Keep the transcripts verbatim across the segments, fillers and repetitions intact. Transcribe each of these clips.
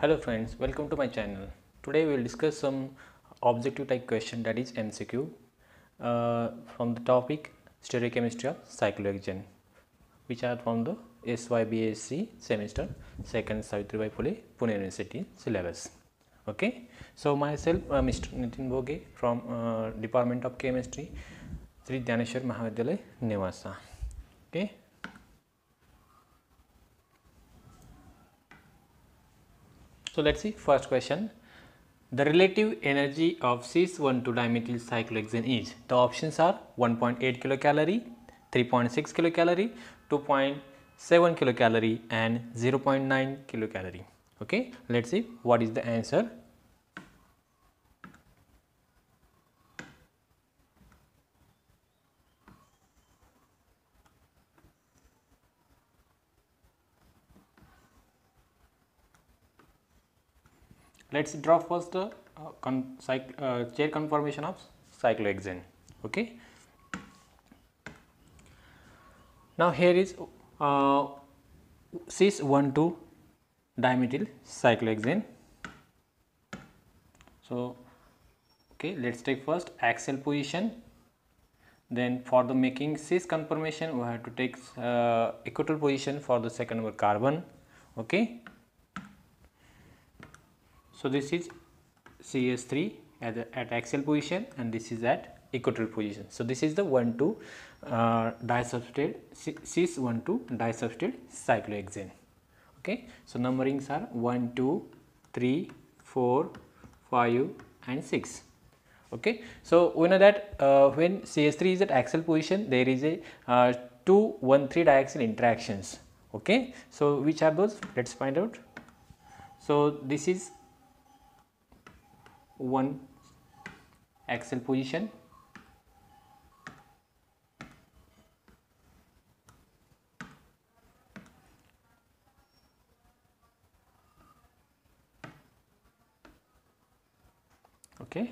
Hello friends, welcome to my channel. Today we will discuss some objective type question, that is M C Q, uh, from the topic stereochemistry of cyclohexane, which are from the S Y B S c semester second Savitribai Phule Pune University syllabus. Okay, so myself uh, Mister Nitin Bhoge from uh, Department of Chemistry, Sri Dhaneshwar Mahavidyalaya, Nevasa. Okay. So let's see first question. The relative energy of cis one two dimethyl cyclohexane is, the options are one point eight kilocalorie, three point six kilocalorie, two point seven kilocalorie and zero point nine kilocalorie. Okay, let's see what is the answer. Let's draw first the uh, con uh, chair conformation of cyclohexane. Okay. Now here is uh, cis one two dimethyl cyclohexane. So okay, let's take first axial position. Then for the making cis conformation, we have to take uh, equatorial position for the second number carbon. Okay. So this is C S three at, the, at axial position and this is at equatorial position. So this is the one two uh, disubstituted cis one two disubstituted cyclohexane. Okay. So numberings are one, two, three, four, five and six. Okay. So we know that uh, when C S three is at axial position, there is a uh, two one three diaxial interactions. Okay. So which are those? Let's find out. So this is one axial position, okay.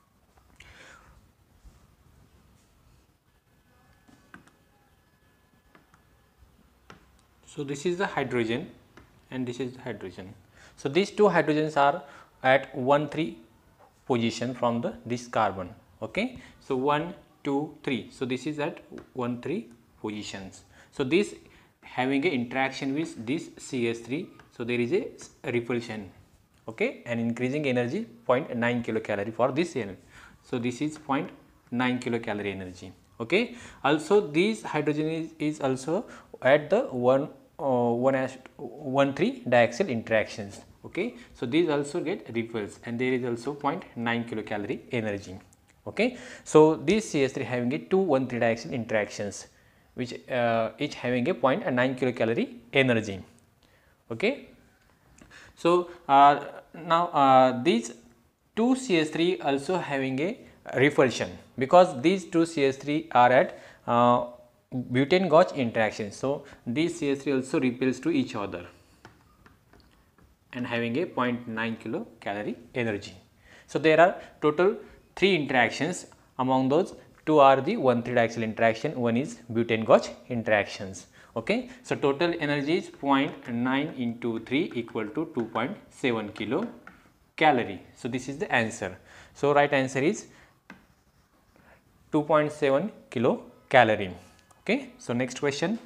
So this is the hydrogen and this is the hydrogen. So these two hydrogens are at one three position from the this carbon. Okay. So one, two, three. So this is at one three positions. So this having a interaction with this C S three. So there is a repulsion. Okay, and increasing energy zero point nine kilocalorie for this energy. So this is zero point nine kilocalorie energy. Okay. Also this hydrogen is, is also at the one uh, one as one three diaxial interactions. Okay. So these also get repulsed and there is also zero point nine kilocalorie energy. Okay. So this C S three having a two one three diaxial interactions which uh, each having a zero point nine kilocalorie energy. Okay. So uh, now uh, these two C S three also having a repulsion because these two C S three are at uh, butane Gauge interaction. So these C S three also repels to each other and having a zero point nine kilocalorie energy. So there are total three interactions. Among those, two are the one three diaxial interaction, one is butane Gauge interactions. Okay. So total energy is zero point nine into three equal to two point seven kilocalorie. So this is the answer. So right answer is two point seven kilocalorie. Okay. So next question.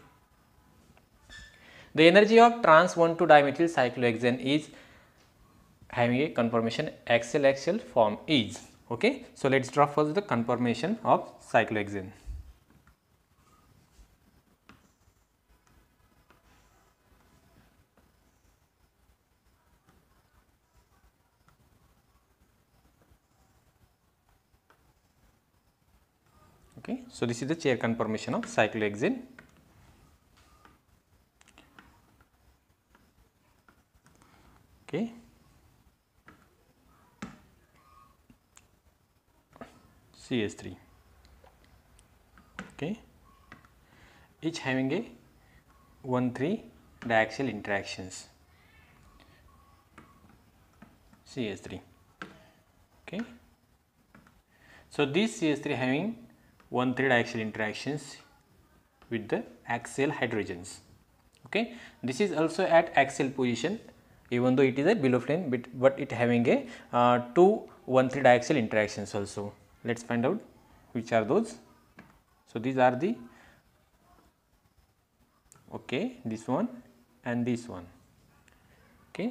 The energy of trans one two dimethyl cyclohexane is having a conformation axial axial form is. Okay. So let's draw first the conformation of cyclohexane. Okay. So this is the chair conformation of cyclohexane. Okay. C S three. Okay. Each having a one three diaxial interactions. C S three. Okay. So this C S three having one three diaxial interactions with the axial hydrogens. Okay. This is also at axial position even though it is a below flame, but, but it having a uh, two one three diaxial interactions also. Let's find out which are those. So these are the, okay, this one and this one, okay.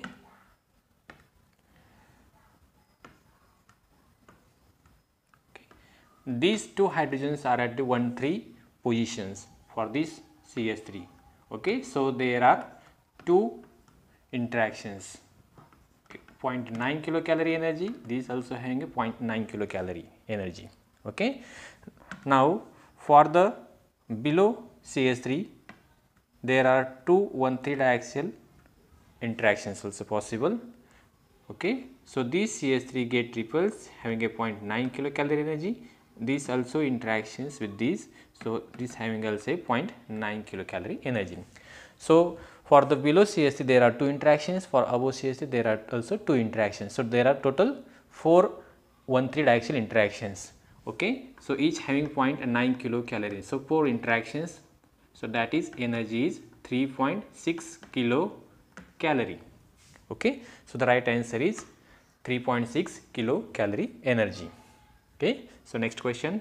These two hydrogens are at the one three positions for this C H three. Okay, so there are two interactions. Okay, zero point nine kilocalorie energy. These also having a zero point nine kilocalorie energy. Okay. Now for the below C H three, there are two one three diaxial interactions also possible. Okay, so these C H three get triples having a zero point nine kilocalorie energy. These also interactions with these, so this having also a zero point nine kilocalorie energy. So for the below C H three there are two interactions, for above C H three there are also two interactions. So there are total four one three diaxial interactions. Okay, so each having zero point nine kilocalorie. So four interactions, so that is energy is three point six kilocalorie. Okay, so the right answer is three point six kilocalorie energy. Okay, so next question.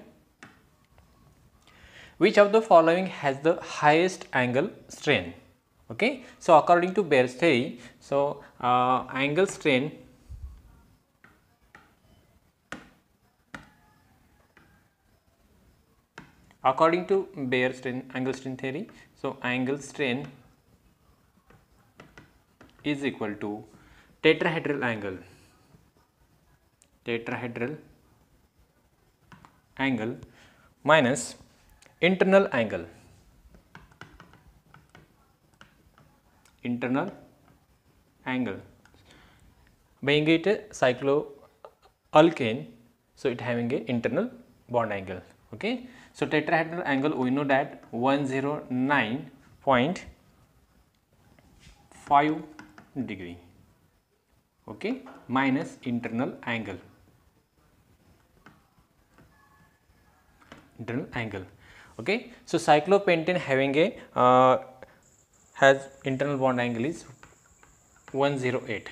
Which of the following has the highest angle strain? Okay, so according to Bayer's theory, so uh, angle strain according to Bayer's strain, angle strain theory, so angle strain is equal to tetrahedral angle, tetrahedral angle minus internal angle, internal angle, being it a cycloalkane, so it having a internal bond angle. Okay, so tetrahedral angle we know that one hundred nine point five degree. Okay, minus internal angle, internal angle. Okay, so cyclopentane having a uh, has internal bond angle is one hundred eight.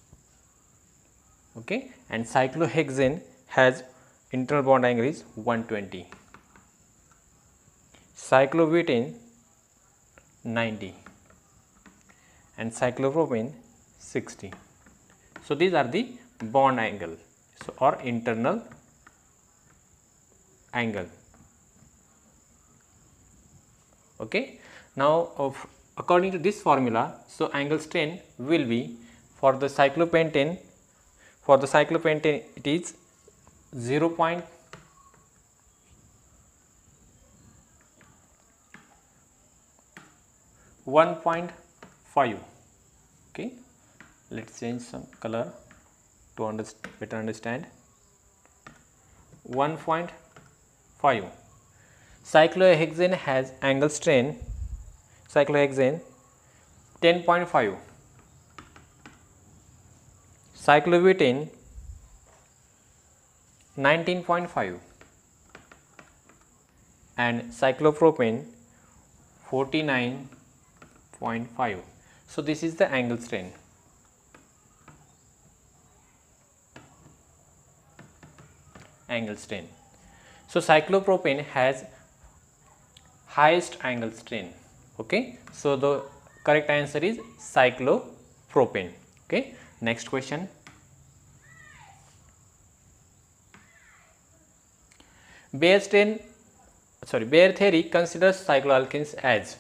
Okay, and cyclohexane has internal bond angle is one hundred twenty, cyclobutane ninety, and cyclopropane sixty. So these are the bond angle, so or internal angle. Okay, now of according to this formula, so angle strain will be for the cyclopentane, for the cyclopentane it is zero point one point five. Okay, let's change some color to understand, better understand. one point five. Cyclohexane has angle strain, cyclohexane ten point five, cyclobutane nineteen point five, and cyclopropane forty-nine point five. So this is the angle strain. Angle strain. So cyclopropane has highest angle strain. Okay, so the correct answer is cyclopropane. Okay, next question. Bayer strain, sorry, Bayer theory considers cycloalkanes as.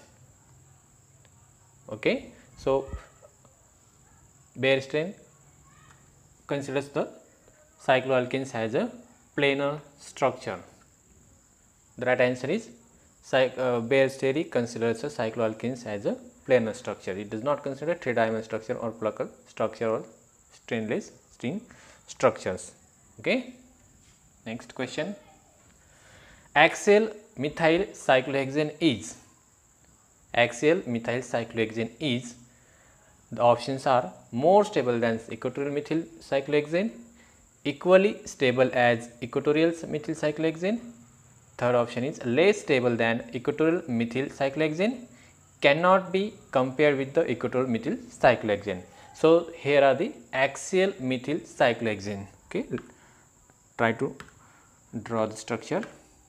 Okay, so Bayer strain considers the cycloalkanes as a planar structure. The right answer is uh, Bayer's theory considers the cycloalkanes as a planar structure. It does not consider three dimensional structure or Plucker structure or strainless string structures. Okay. Next question. Axial methyl cyclohexane is. Axial methyl cyclohexane is. The options are more stable than equatorial methyl cyclohexane, equally stable as equatorial methyl cyclohexane. Third option is less stable than equatorial methyl cyclohexane, cannot be compared with the equatorial methyl cyclohexane. So here are the axial methyl cyclohexane. Okay, try to draw the structure.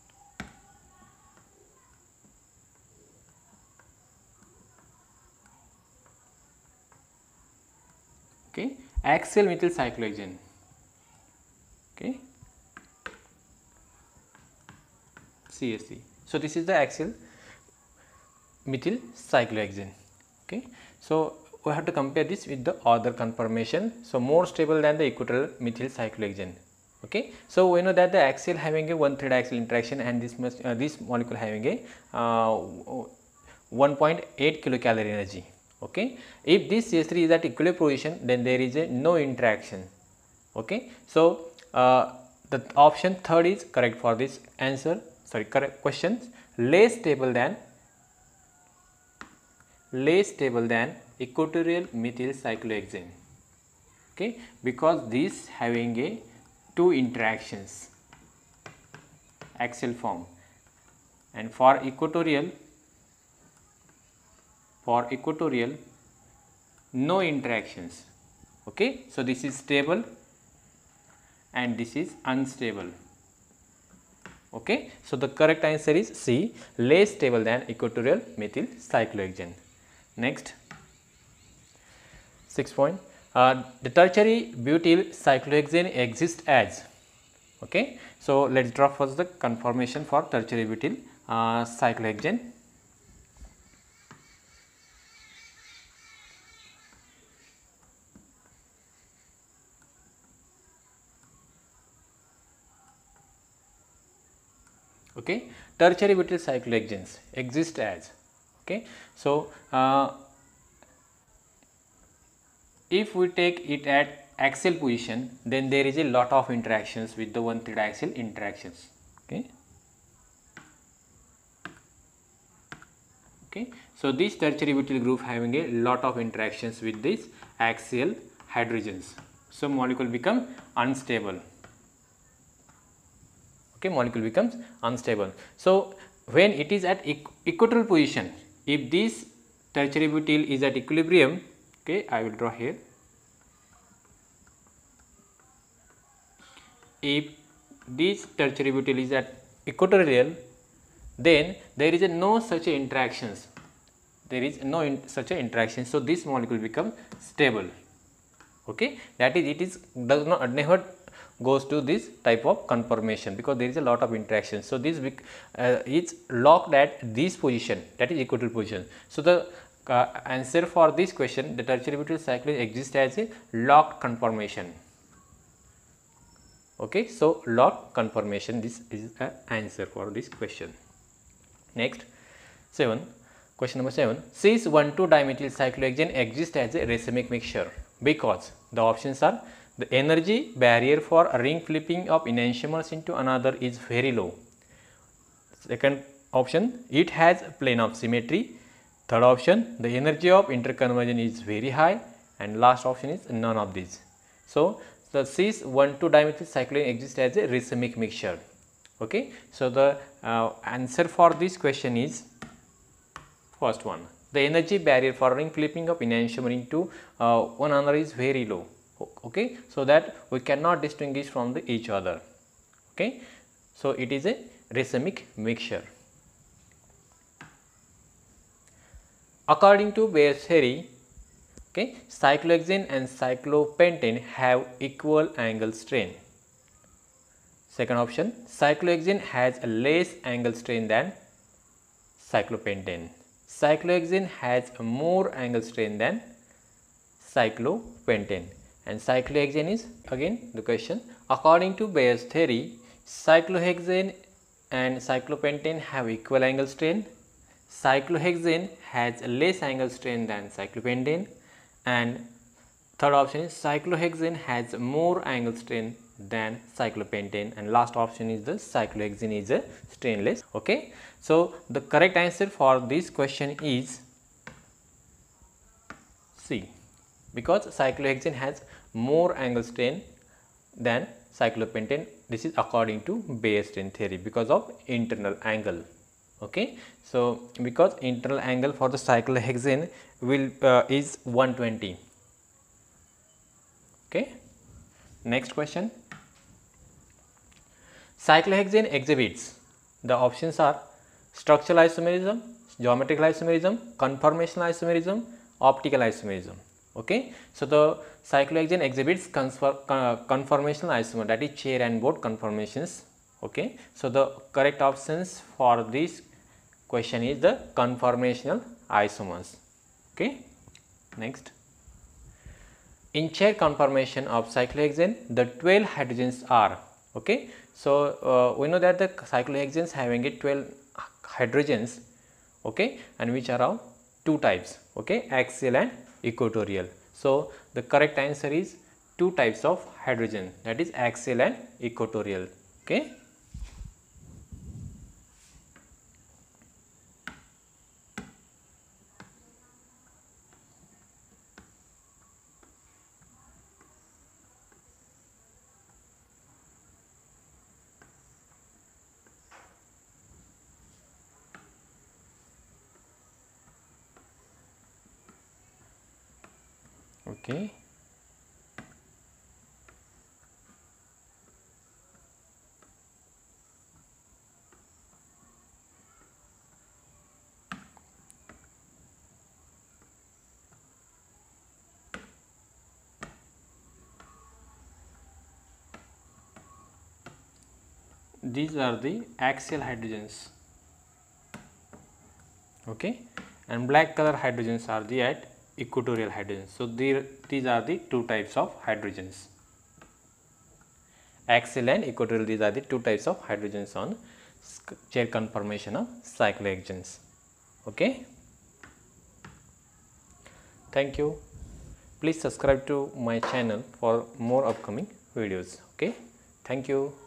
Okay, axial methyl cyclohexane. Okay, C S C. So this is the axial methyl cyclohexane. Okay, so we have to compare this with the other conformation. So more stable than the equatorial methyl cyclohexane. Okay, so we know that the axial having a one third axial interaction, and this must uh, this molecule having a uh, one point eight kilocalorie energy. Okay, if this C H three is at equilibrium position, then there is a no interaction. Okay, so uh, the option third is correct for this answer. Sorry, correct questions. Less stable than less stable than equatorial methyl cyclohexane. Okay, because this having a two interactions axial form, and for equatorial for equatorial no interactions. Okay, so this is stable and this is unstable. Okay, so the correct answer is C, less stable than equatorial methyl cyclohexane. Next, six point, uh, the tertiary butyl cyclohexane exists as. Okay, so let's draw first the conformation for tertiary butyl uh, cyclohexane. Okay, tertiary butyl cyclohexanes exist as. Okay, so uh, if we take it at axial position, then there is a lot of interactions with the one third axial interactions. Okay, okay, so this tertiary butyl group having a lot of interactions with these axial hydrogens, so molecule become unstable. Okay, molecule becomes unstable. So when it is at equ equatorial position, if this tertiary butyl is at equilibrium, okay, I will draw here. If this tertiary butyl is at equatorial, then there is a no such a interactions. There is no in such a interaction. So this molecule become stable. Okay, that is, it is does not never goes to this type of conformation because there is a lot of interaction. So this uh, is locked at this position, that is equatorial position. So the uh, answer for this question, the tertiary butyl cyclohexane exists as a locked conformation. Okay, so locked conformation, this is the answer for this question. Next, seven, question number seven, cis one two dimethyl cyclohexane exists as a racemic mixture because the options are: the energy barrier for ring flipping of enantiomers into another is very low. Second option, it has plane of symmetry. Third option, the energy of interconversion is very high. And last option is none of these. So the cis one two dimethyl cyclohexane exists as a racemic mixture. Okay, so the uh, answer for this question is first one. The energy barrier for ring flipping of enantiomer into uh, one another is very low. Okay, so that we cannot distinguish from the each other. Okay, so it is a racemic mixture. According to Bayes' theory, okay, cyclohexane and cyclopentane have equal angle strain. Second option, cyclohexane has a less angle strain than cyclopentane. Cyclohexane has a more angle strain than cyclopentane. And cyclohexane is again the question. According to Bayes' theory, cyclohexane and cyclopentane have equal angle strain. Cyclohexane has a less angle strain than cyclopentane. And third option is cyclohexane has more angle strain than cyclopentane, and last option is the cyclohexane is a strainless. Okay, so the correct answer for this question is C, because cyclohexane has more angle strain than cyclopentane. This is according to Bayes' strain theory because of internal angle. Okay, so because internal angle for the cyclohexane will uh, is one twenty. Okay. Next question. Cyclohexane exhibits, the options are structural isomerism, geometrical isomerism, conformational isomerism, optical isomerism. Okay. So, the cyclohexane exhibits confer, uh, conformational isomer, that is chair and board conformations. Okay. So, the correct options for this question is the conformational isomers. Okay. Next. In chair conformation of cyclohexane, the twelve hydrogens are, okay. So, uh, we know that the cyclohexanes having a twelve hydrogens, okay, and which are of two types, okay, axial and equatorial. So, the correct answer is two types of hydrogen, that is axial and equatorial. Okay. Okay. These are the axial hydrogens, okay, and black color hydrogens are the at equatorial hydrogens. So, the, these are the two types of hydrogens, axial and equatorial. These are the two types of hydrogens on chair conformation of cyclohexanes. Okay. Thank you. Please subscribe to my channel for more upcoming videos. Okay. Thank you.